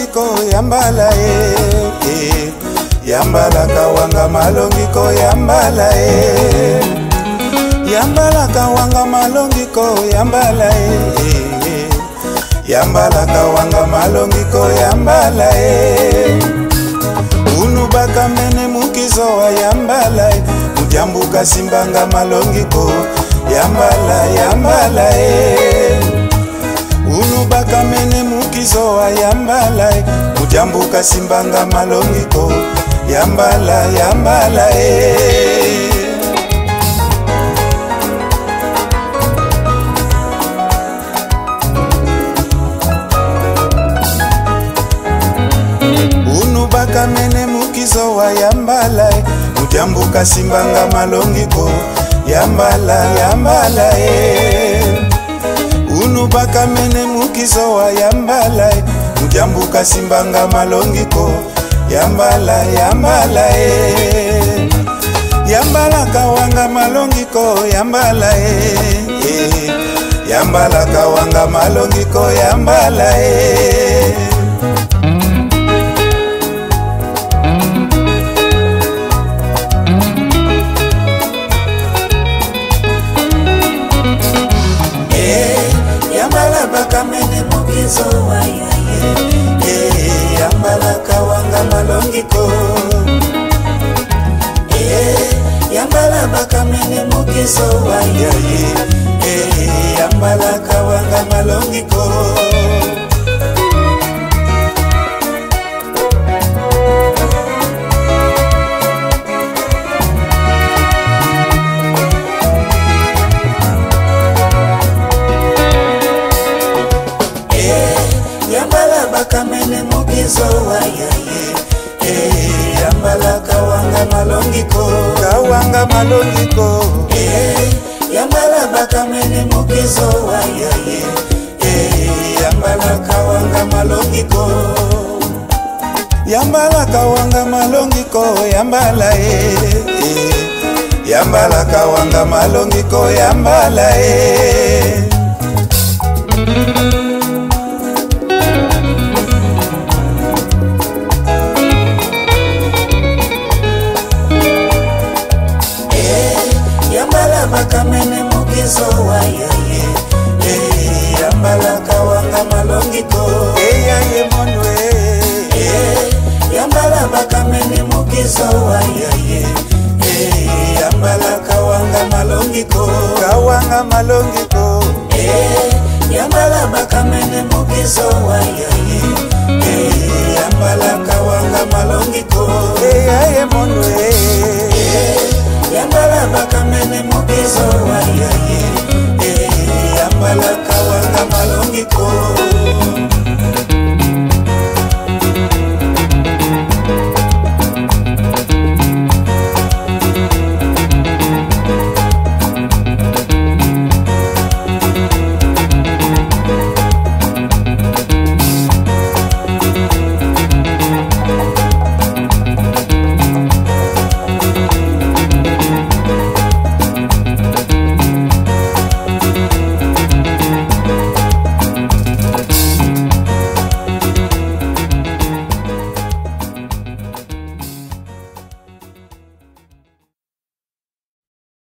malongiko yambala yambala kawanga malongiko yambala yambala kawanga malongiko yambala yambala kawanga malongiko yambala unubaka mene mukizo wa yambala mujambuka simbanga malongiko yambala yambala unubaka mene mukizo wa yambala mujambuka simbanga malongiko yambala yambala unubaka mene mukizo wa yambala mujambuka simbanga malongiko yambala yambala unubaka mene mukizo wa yambala mujambuka simbanga malongiko yambala yambala yambala kawanga malongiko yambala yambala kawanga malongiko yambala yambala baka mene mukizo wa yambala kawanga malongiko yambala baka mene mukizo wa yambala kawanga malongiko yambala baka mene mukizo wa yambala kawanga malongiko kawanga malongiko yambala baka mene mukizo wa yambala kawanga malongiko yambala kawanga malongiko yambala yambala kawanga malongiko yambala yambala baka mene mukizo wa yambala kawanga malongiko monwe yambala baka mene mukizo wa yambala kawanga malongiko kawanga malongiko yambala baka mene mukizo wa yambala kawanga malongiko monwe yambala baka mene mukizo wa yambala kawanga malongiko